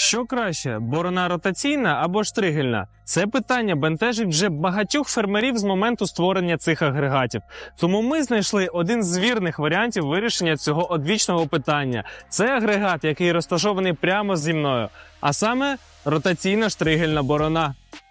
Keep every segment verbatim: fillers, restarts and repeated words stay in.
Що краще, борона ротаційна або штригельна? Це питання бентежить вже багатьох фермерів з моменту створення цих агрегатів. Тому ми знайшли один з вірних варіантів вирішення цього одвічного питання. Це агрегат, який розташований прямо зі мною, а саме ротаційна штригельна борона.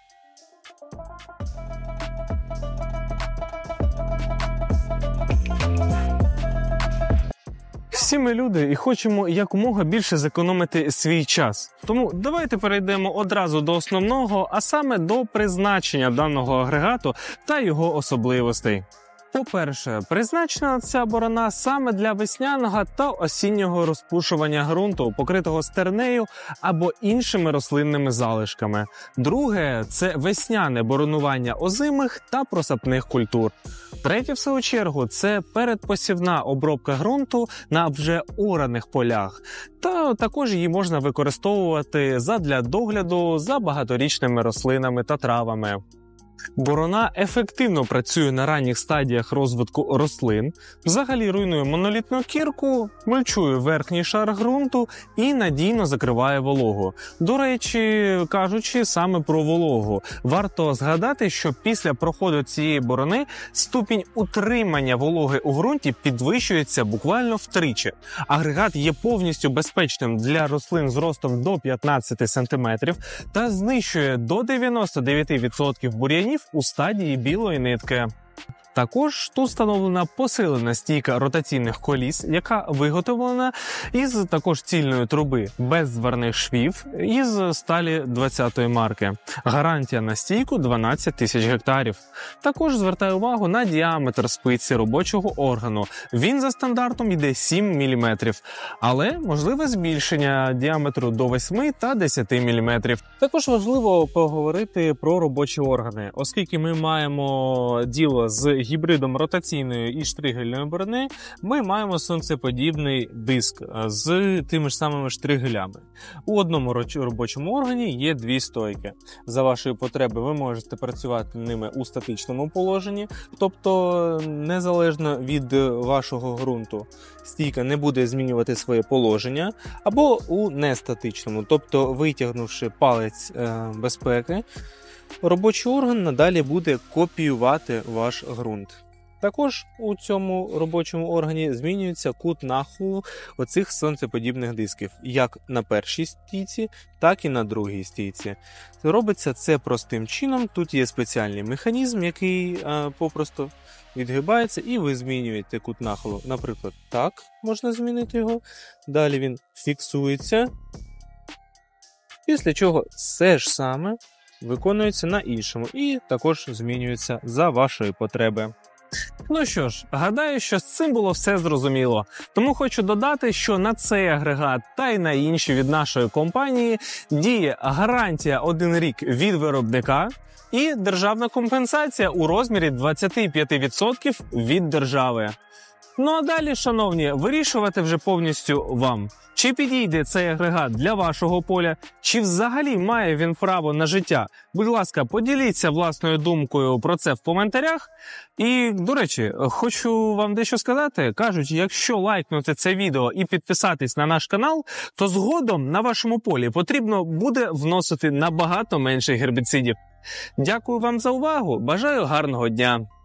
Всі ми люди і хочемо якомога більше зекономити свій час. Тому давайте перейдемо одразу до основного, а саме до призначення даного агрегату та його особливостей. По-перше, призначена ця борона саме для весняного та осіннього розпушування ґрунту, покритого стернею або іншими рослинними залишками. Друге – це весняне боронування озимих та просапних культур. Третє, в свою чергу, це передпосівна обробка ґрунту на вже ораних полях. Та також її можна використовувати задля догляду за багаторічними рослинами та травами. Борона ефективно працює на ранніх стадіях розвитку рослин, взагалі руйнує монолітну кірку, мульчує верхній шар ґрунту і надійно закриває вологу. До речі, кажучи саме про вологу, варто згадати, що після проходу цієї борони ступінь утримання вологи у ґрунті підвищується буквально втричі. Агрегат є повністю безпечним для рослин з ростом до п'ятнадцяти сантиметрів та знищує до дев'яноста дев'яти відсотків бур'янів у стадії білої нитки. Також тут встановлена посилена стійка ротаційних коліс, яка виготовлена із також цільної труби без зварних швів із сталі двадцятої марки. Гарантія на стійку дванадцять тисяч гектарів. Також звертаю увагу на діаметр спиці робочого органу. Він за стандартом йде сім міліметрів, але можливе збільшення діаметру до восьми та десяти міліметрів. Також важливо поговорити про робочі органи, оскільки ми маємо діло з гібридом ротаційної і штригельної борони, ми маємо сонцеподібний диск з тими ж самими штригелями. У одному робочому органі є дві стойки. За вашої потреби ви можете працювати ними у статичному положенні, тобто незалежно від вашого ґрунту стійка не буде змінювати своє положення, або у нестатичному, тобто витягнувши палець е, безпеки, робочий орган надалі буде копіювати ваш ґрунт. Також у цьому робочому органі змінюється кут нахилу оцих сонцеподібних дисків, як на першій стійці, так і на другій стійці. Робиться це простим чином, тут є спеціальний механізм, який а, попросту відгибається, і ви змінюєте кут нахилу. Наприклад, так можна змінити його, далі він фіксується, після чого все ж саме виконується на іншому і також змінюється за вашої потреби. Ну що ж, гадаю, що з цим було все зрозуміло. Тому хочу додати, що на цей агрегат та й на інші від нашої компанії діє гарантія один рік від виробника і державна компенсація у розмірі двадцять п'ять відсотків від держави. Ну а далі, шановні, вирішувати вже повністю вам. Чи підійде цей агрегат для вашого поля, чи взагалі має він право на життя? Будь ласка, поділіться власною думкою про це в коментарях. І, до речі, хочу вам дещо сказати. Кажуть, якщо лайкнути це відео і підписатись на наш канал, то згодом на вашому полі потрібно буде вносити набагато менше гербіцидів. Дякую вам за увагу, бажаю гарного дня!